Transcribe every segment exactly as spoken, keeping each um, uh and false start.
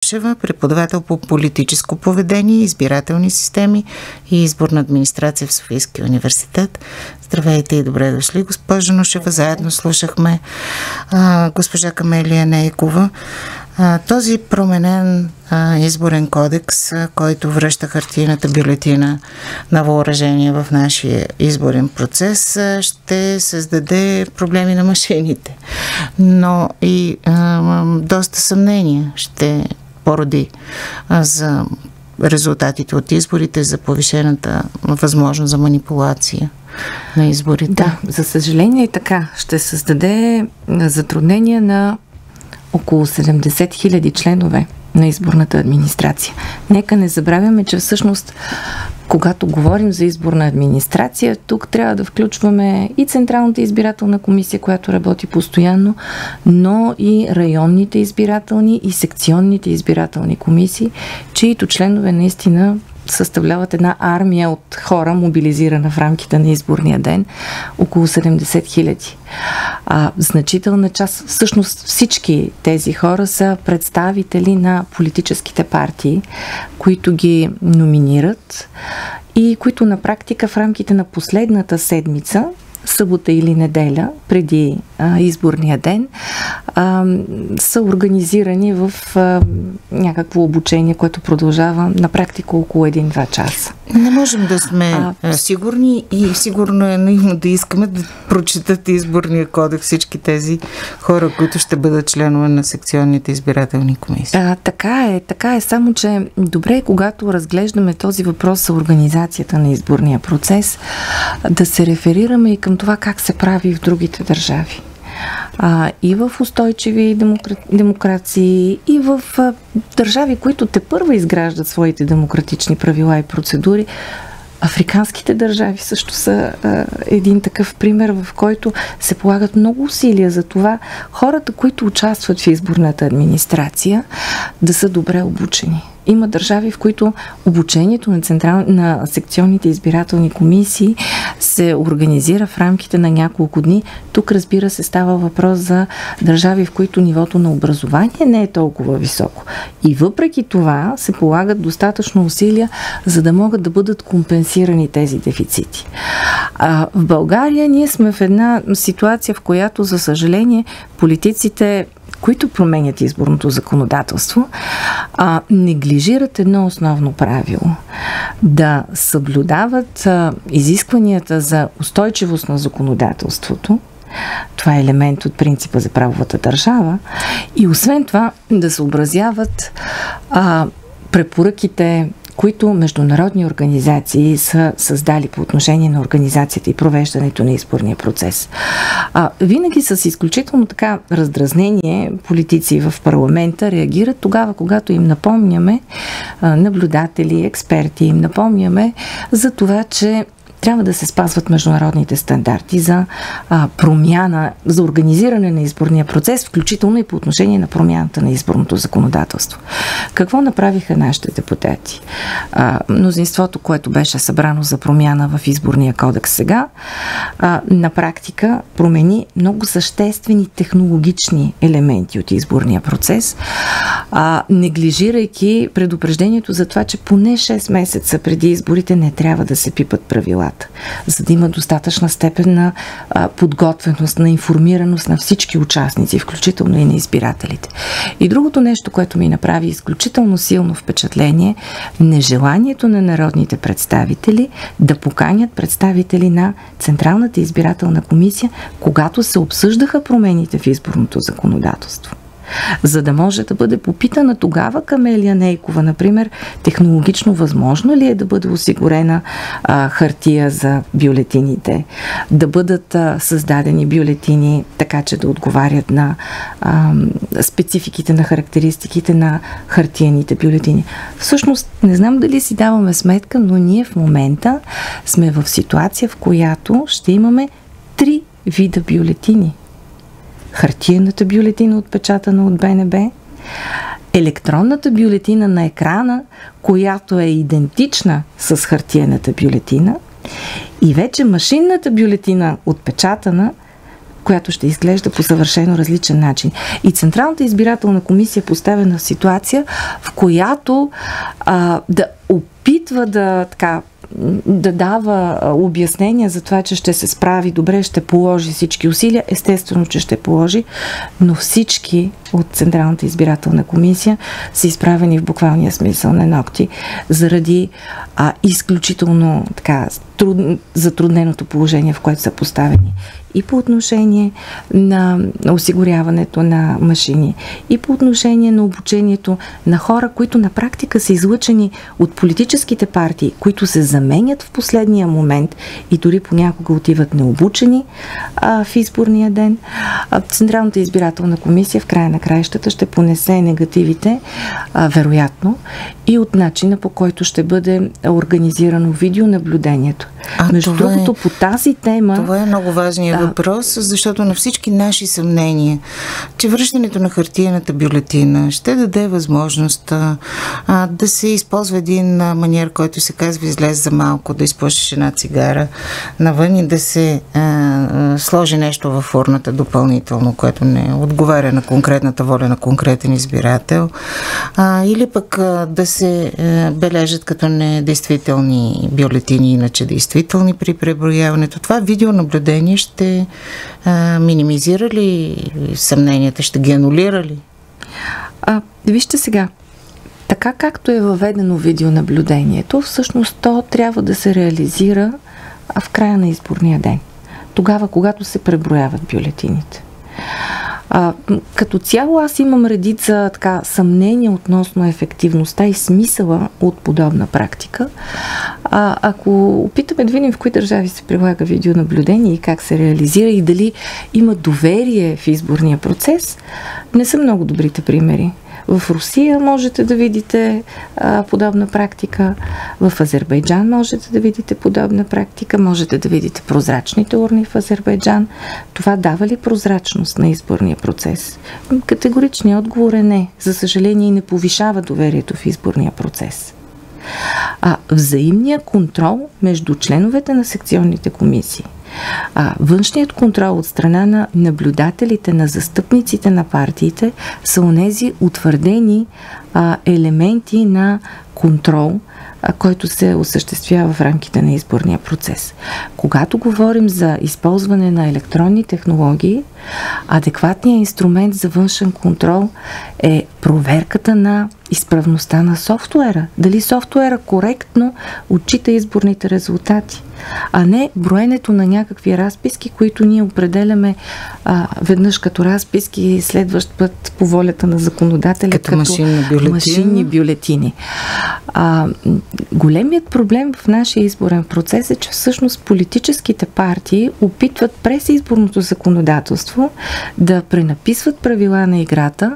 Липшева, преподавател по политическо поведение, избирателни системи и изборна администрация в Софийския университет. Здравейте и добре дошли, госпожа Нушева. Заедно слушахме а, госпожа Камелия Нейкова. А, този променен а, изборен кодекс, а, който връща хартийната бюлетина на въоръжение в нашия изборен процес, а, ще създаде проблеми на машините. Но и а, доста съмнения ще породи а, за резултатите от изборите, за повишената възможност за манипулация на изборите. Да, за съжаление и така. Ще създаде затруднения на около седемдесет хиляди членове на изборната администрация. Нека не забравяме, че всъщност, когато говорим за изборна администрация, тук трябва да включваме и Централната избирателна комисия, която работи постоянно, но и районните избирателни и секционните избирателни комисии, чието членове наистина съставляват една армия от хора, мобилизирана в рамките на изборния ден, около седемдесет хиляди. А, значителна част, всъщност всички тези хора са представители на политическите партии, които ги номинират и които на практика в рамките на последната седмица, събота или неделя, преди а, изборния ден, а, са организирани в а, някакво обучение, което продължава на практика около един-два часа. Не можем да сме а, сигурни и сигурно е наивно да искаме да прочитат изборния кодекс всички тези хора, които ще бъдат членове на секционните избирателни комисии. А, така е, така е, само че добре е, когато разглеждаме този въпрос за организацията на изборния процес, да се реферираме и към това как се прави в другите държави. А, и в устойчиви демокра... демокрации, и в а, държави, които тепърва изграждат своите демократични правила и процедури. Африканските държави също са а, един такъв пример, в който се полагат много усилия за това хората, които участват в изборната администрация, да са добре обучени. Има държави, в които обучението на, централ... на секционните избирателни комисии се организира в рамките на няколко дни. Тук, разбира се, става въпрос за държави, в които нивото на образование не е толкова високо. И въпреки това се полагат достатъчно усилия, за да могат да бъдат компенсирани тези дефицити. А в България ние сме в една ситуация, в която, за съжаление, политиците, които променят изборното законодателство, а, неглижират едно основно правило. Да съблюдават а, изискванията за устойчивост на законодателството. Това е елемент от принципа за правовата държава. И освен това да съобразяват а, препоръките, които международни организации са създали по отношение на организацията и провеждането на изборния процес. А, винаги с изключително така раздразнение политици в парламента реагират тогава, когато им напомняме, а, наблюдатели, експерти, им напомняме за това, че трябва да се спазват международните стандарти за а, промяна, за организиране на изборния процес, включително и по отношение на промяната на изборното законодателство. Какво направиха нашите депутати? А, мнозинството, което беше събрано за промяна в изборния кодекс сега, а, на практика промени много съществени технологични елементи от изборния процес, а, неглижирайки предупреждението за това, че поне шест месеца преди изборите не трябва да се пипат правила, за да има достатъчна степен на а, подготвеност, на информираност на всички участници, включително и на избирателите. И другото нещо, което ми направи изключително силно впечатление, нежеланието на народните представители да поканят представители на Централната избирателна комисия, когато се обсъждаха промените в изборното законодателство. За да може да бъде попитана тогава Камелия Нейкова, например, технологично възможно ли е да бъде осигурена а, хартия за бюлетините, да бъдат а, създадени бюлетини така, че да отговарят на а, спецификите, на характеристиките на хартияните бюлетини. Всъщност, не знам дали си даваме сметка, но ние в момента сме в ситуация, в която ще имаме три вида бюлетини. Хартиената бюлетина, отпечатана от Б Н Б, електронната бюлетина на екрана, която е идентична с хартиената бюлетина, и вече машинната бюлетина, отпечатана, която ще изглежда по съвършено различен начин. И Централната избирателна комисия е поставена в ситуация, в която а, да опитва да така да дава обяснения за това, че ще се справи добре, ще положи всички усилия. Естествено, че ще положи, но всички от Централната избирателна комисия са изправени в буквалния смисъл на ногти заради а, изключително така труд, затрудненото положение, в което са поставени. И по отношение на осигуряването на машини, и по отношение на обучението на хора, които на практика са излъчени от политическите партии, които се заменят в последния момент и дори понякога отиват необучени а, в изборния ден. А, Централната избирателна комисия в края на краищата ще понесе негативите, а, вероятно, и от начина, по който ще бъде организирано видеонаблюдението. А, Между другото, е, по тази тема... Това е много важният да. въпрос, защото на всички наши съмнения, че връщането на хартиената бюлетина ще даде възможност а, да се използва един а, маниер, който се казва излез за малко, да изпушиш една цигара навън и да се а, а, сложи нещо в урната допълнително, което не отговаря на конкретната воля на конкретен избирател, а, или пък а, да се а, бележат като недействителни бюлетини, иначе действителни при преброяването. Това видеонаблюдение ще а, минимизира ли съмненията, ще ги анулира ли? А, вижте сега, така както е въведено видеонаблюдението, всъщност то трябва да се реализира в края на изборния ден. Тогава, когато се преброяват бюлетините. А, като цяло аз имам редица така съмнения относно ефективността и смисъла от подобна практика. А, ако опитаме да видим в кои държави се прилага видеонаблюдение и как се реализира и дали има доверие в изборния процес, не са много добрите примери. В Русия можете да видите а, подобна практика, в Азербайджан можете да видите подобна практика, можете да видите прозрачните урни в Азербайджан. Това дава ли прозрачност на изборния процес? Категоричният отговор е не. За съжаление, не повишава доверието в изборния процес. А взаимният контрол между членовете на секционните комисии, а външният контрол от страна на наблюдателите, на застъпниците на партиите са онези утвърдени а, елементи на контрол, а, който се осъществява в рамките на изборния процес. Когато говорим за използване на електронни технологии, адекватният инструмент за външен контрол е проверката на изправността на софтуера. Дали софтуера коректно отчита изборните резултати, а не броенето на някакви разписки, които ние определяме а, веднъж като разписки, следващ път по волята на законодателя като, като машинни бюлетини. Машинни бюлетини. А, големият проблем в нашия изборен процес е, че всъщност политическите партии опитват през изборното законодателство да пренаписват правила на играта,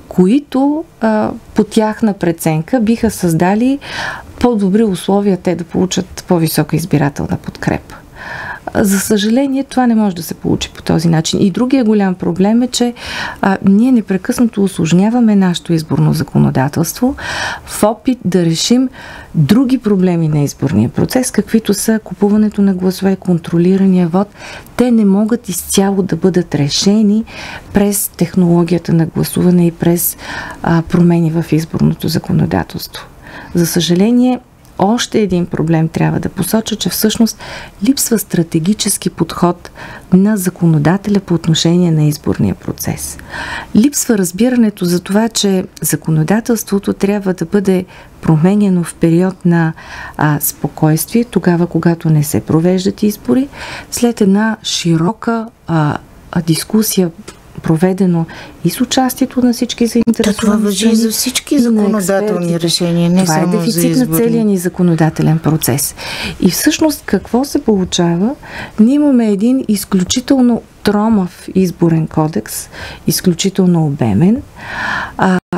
които а, по тяхна преценка биха създали по-добри условия те да получат по-висока избирателна подкрепа. За съжаление, това не може да се получи по този начин. И другия голям проблем е, че а, ние непрекъснато усложняваме нашето изборно законодателство в опит да решим други проблеми на изборния процес, каквито са купуването на гласове, контролирания вод. Те не могат изцяло да бъдат решени през технологията на гласуване и през а, промени в изборното законодателство. За съжаление, още един проблем трябва да посоча, че всъщност липсва стратегически подход на законодателя по отношение на изборния процес. Липсва разбирането за това, че законодателството трябва да бъде променяно в период на а, спокойствие, тогава когато не се провеждат избори, след една широка а, а, дискусия, проведено и с участието на всички заинтересовани. Това важи и за всички законодателни решения, не това само е дефицит за на целия ни законодателен процес. И всъщност какво се получава? Ние имаме един изключително тромав изборен кодекс, изключително обемен, а,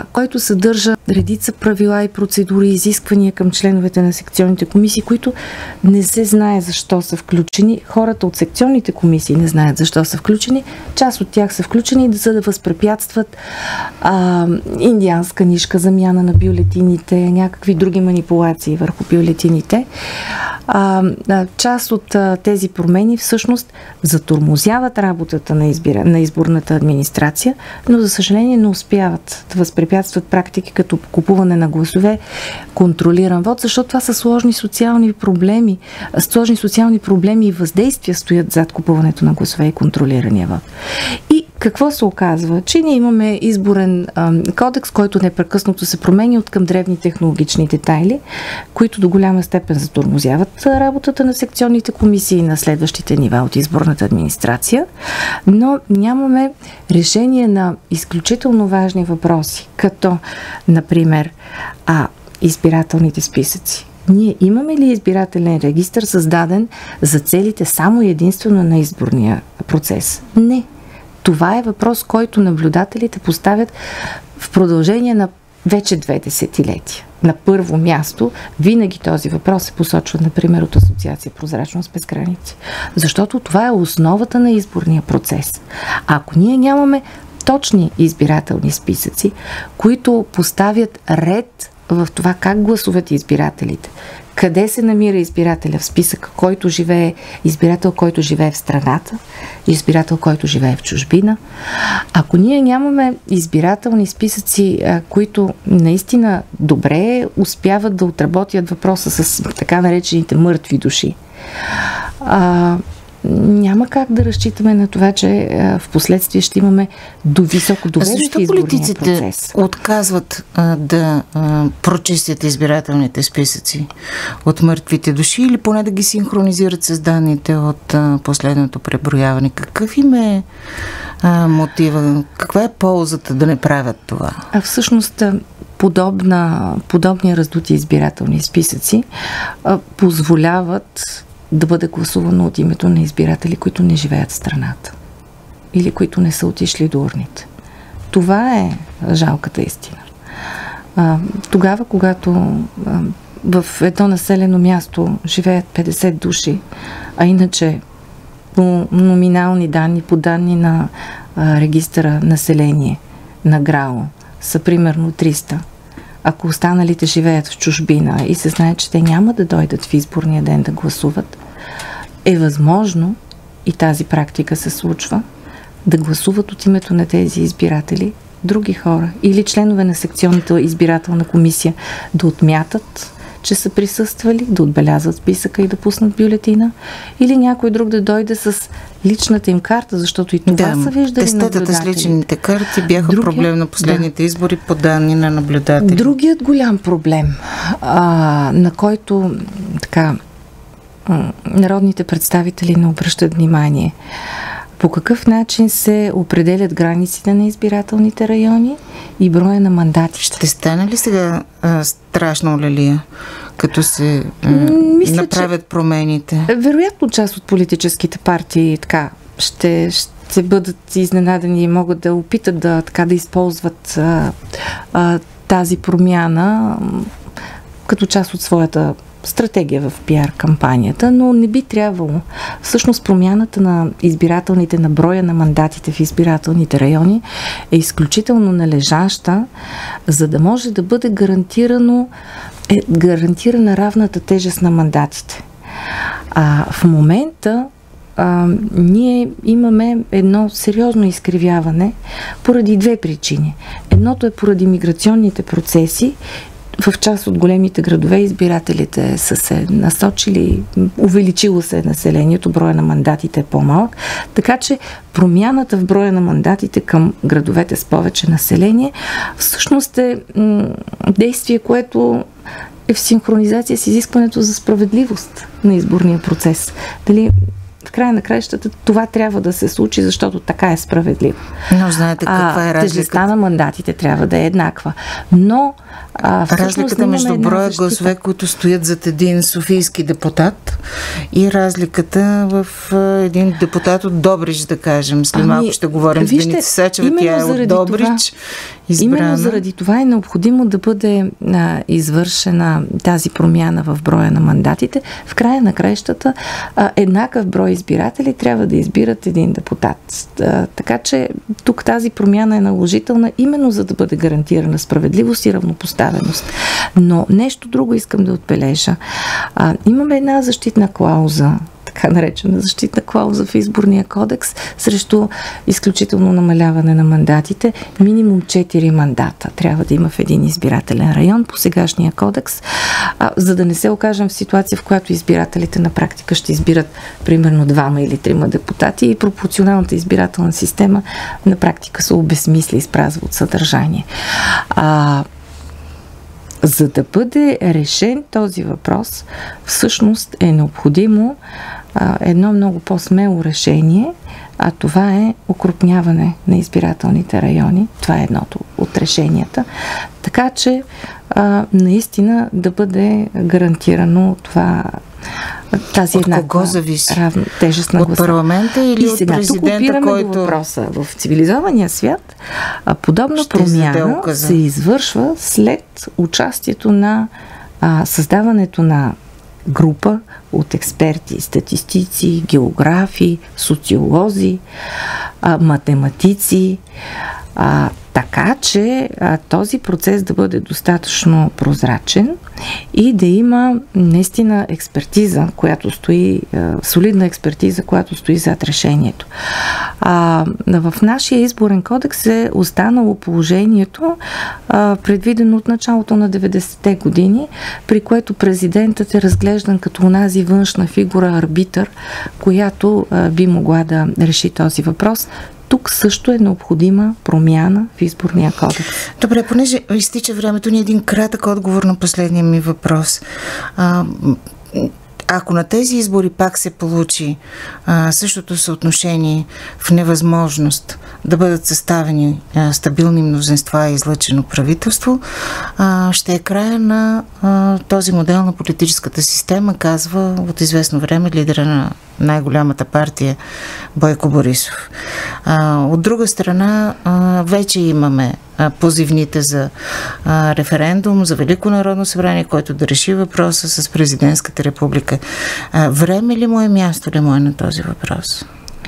а, който съдържа редица правила и процедури, изисквания към членовете на секционните комисии, които не се знае защо са включени. Хората от секционните комисии не знаят защо са включени. Част от тях са включени за да възпрепятстват а, индианска нишка, замяна на бюлетините, някакви други манипулации върху бюлетините. А, а, част от а, тези промени всъщност затормозяват работата на, избира, на изборната администрация, но за съжаление не успяват да възпрепятстват практики като купуване на гласове, контролиран вод, защото това са сложни социални проблеми. Сложни социални проблеми и въздействия стоят зад купуването на гласове и контролирания вод. И какво се оказва? Че ние имаме изборен а, кодекс, който непрекъснато се променя от към древни технологични детайли, които до голяма степен затормозяват работата на секционните комисии на следващите нива от изборната администрация, но нямаме решение на изключително важни въпроси, като, например, а, избирателните списъци. Ние имаме ли избирателен регистър, създаден за целите само и единствено на изборния процес? Не. Това е въпрос, който наблюдателите поставят в продължение на вече две десетилетия. На първо място винаги този въпрос се посочва, например, от Асоциация Прозрачност без граници. Защото това е основата на изборния процес. Ако ние нямаме точни избирателни списъци, които поставят ред в това как гласуват избирателите, къде се намира избирателя в списъка, който живее, избирател, който живее в страната, избирател, който живее в чужбина. Ако ние нямаме избирателни списъци, които наистина добре успяват да отработят въпроса с така наречените мъртви души, а, няма как да разчитаме на това, че а, в последствие ще имаме до високо доверие в изборния процес. Защо политиците отказват а, да а, прочистят избирателните списъци от мъртвите души или поне да ги синхронизират с данните от а, последното преброяване? Какъв им е а, мотива? Каква е ползата да не правят това? А всъщност подобна, подобни раздути избирателни списъци а, позволяват да бъде гласувано от името на избиратели, които не живеят в страната или които не са отишли до урните. Това е жалката истина. А, тогава, когато а, в едно населено място живеят петдесет души, а иначе по номинални данни, по данни на а, регистъра население на ГРАО са примерно триста. Ако останалите живеят в чужбина и се знае, че те няма да дойдат в изборния ден да гласуват, е възможно, и тази практика се случва, да гласуват от името на тези избиратели други хора или членове на секционната избирателна комисия да отмятат, че са присъствали, да отбелязват списъка и да пуснат бюлетина, или някой друг да дойде с личната им карта, защото и това да, са виждали наблюдатели. Тестетата с личните карти бяха Другият, проблем на последните да. избори по данни на наблюдатели. Другият голям проблем, а, на който така народните представители не обръщат внимание, по какъв начин се определят границите на избирателните райони и броя на мандатите. Ще стане ли сега а, страшно лелия, като се а, Мисля, направят промените? Вероятно част от политическите партии така ще, ще бъдат изненадани и могат да опитат да, така, да използват а, а, тази промяна като част от своята стратегия в пиар кампанията, но не би трябвало. Всъщност промяната на избирателните, на броя на мандатите в избирателните райони е изключително належаща, за да може да бъде гарантирано, е, гарантирана равната тежест на мандатите. А в момента а, ние имаме едно сериозно изкривяване поради две причини. Едното е поради миграционните процеси. В част от големите градове избирателите са се насочили, увеличило се населението, броя на мандатите е по-малък, така че промяната в броя на мандатите към градовете с повече население всъщност е м- действие, което е в синхронизация с изискването за справедливост на изборния процес. Дали в края на краищата това трябва да се случи, защото така е справедливо. Но знаете каква е разликата? Тежестта на мандатите трябва да е еднаква. Но А, разликата между броя гласове, които стоят зад един софийски депутат и разликата в един депутат от Добрич, да кажем. След малко ами, ще говорим вижте, с Деница Сачева, тя е от Добрич. Това, именно заради това е необходимо да бъде а, извършена тази промяна в броя на мандатите. В края на краищата а, еднакъв брой избиратели трябва да избират един депутат. А, така че тук тази промяна е наложителна именно за да бъде гарантирана справедливост и равнопоставеност. Но нещо друго искам да отбележа. А, имаме една защитна клауза, така наречена защитна клауза в Изборния кодекс срещу изключително намаляване на мандатите. Минимум четири мандата трябва да има в един избирателен район по сегашния кодекс, а, за да не се окажем в ситуация, в която избирателите на практика ще избират примерно двама или трима депутати и пропорционалната избирателна система на практика се обезмисли и изпразва от съдържание. А, за да бъде решен този въпрос, всъщност е необходимо а, едно много по-смело решение, а това е окрупняване на избирателните райони. Това е едното от решенията. Така че а, наистина да бъде гарантирано това, тази от еднаква кого зависи? Равна тежест на от гласа. Парламента или и от сега, президента, тук опираме който... до въпроса. В цивилизования свят а, подобна ще промяна се извършва след участието на а, създаването на група от експерти, статистици, географи, социолози, а, математици, а, така че а, този процес да бъде достатъчно прозрачен и да има наистина експертиза, която стои, а, солидна експертиза, която стои зад решението. А, в нашия изборен кодекс е останало положението, а, предвидено от началото на деветдесетте години, при което президентът е разглеждан като онази външна фигура, арбитър, която а, би могла да реши този въпрос. Тук също е необходима промяна в Изборния кодекс. Добре, понеже изтича времето ни, един кратък отговор на последния ми въпрос. А, ако на тези избори пак се получи а, същото съотношение в невъзможност да бъдат съставени а, стабилни мнозинства и излъчено правителство, а, ще е края на а, този модел на политическата система, казва от известно време лидера на най-голямата партия Бойко Борисов. А, от друга страна, а, вече имаме а, позивните за а, референдум, за Велико народно събрание, който да реши въпроса с президентската република. А, време ли му е, място ли му е на този въпрос?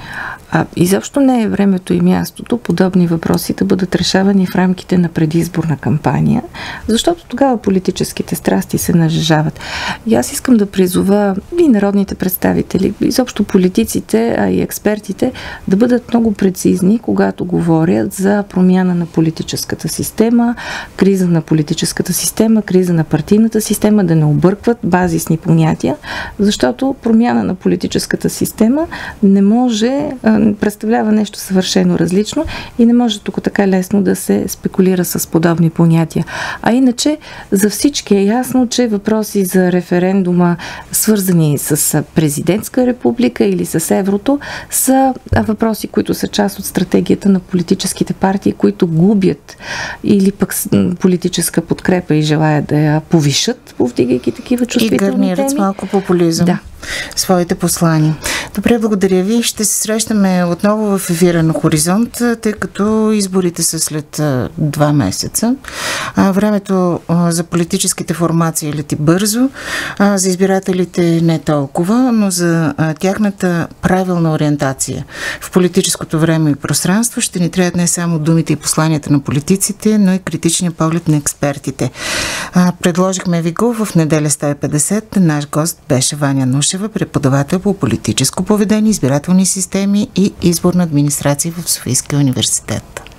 А, изобщо не е времето и мястото подобни въпроси да бъдат решавани в рамките на предизборна кампания, защото тогава политическите страсти се нажежават. И аз искам да призова и народните представители, изобщо политиците, а и експертите да бъдат много прецизни, когато говорят за промяна на политическата система, криза на политическата система, криза на партийната система, да не объркват базисни понятия, защото промяна на политическата система не може, представлява нещо съвършено различно и не може тук така лесно да се спекулира с подобни понятия. А иначе за всички е ясно, че въпроси за референдума, свързани с президентска република или с еврото, са въпроси, които са част от стратегията на политическите партии, които губят или пък политическа подкрепа и желаят да я повишат, повдигайки такива чувствителни теми. И гарнират с малко популизъм. Да. Своите послания. Добре, благодаря ви. Ще се срещаме отново в ефира на Хоризонт, тъй като изборите са след два месеца. А, времето а, за политическите формации лети бързо, а, за избирателите не толкова, но за а, тяхната правилна ориентация в политическото време и пространство ще ни трябват не само думите и посланията на политиците, но и критичния поглед на експертите. А, предложихме ви го в неделя сто и петдесет. Наш гост беше Ваня Нушева, преподавател по политическо поведение, избирателни системи и изборна администрация в Софийския университет.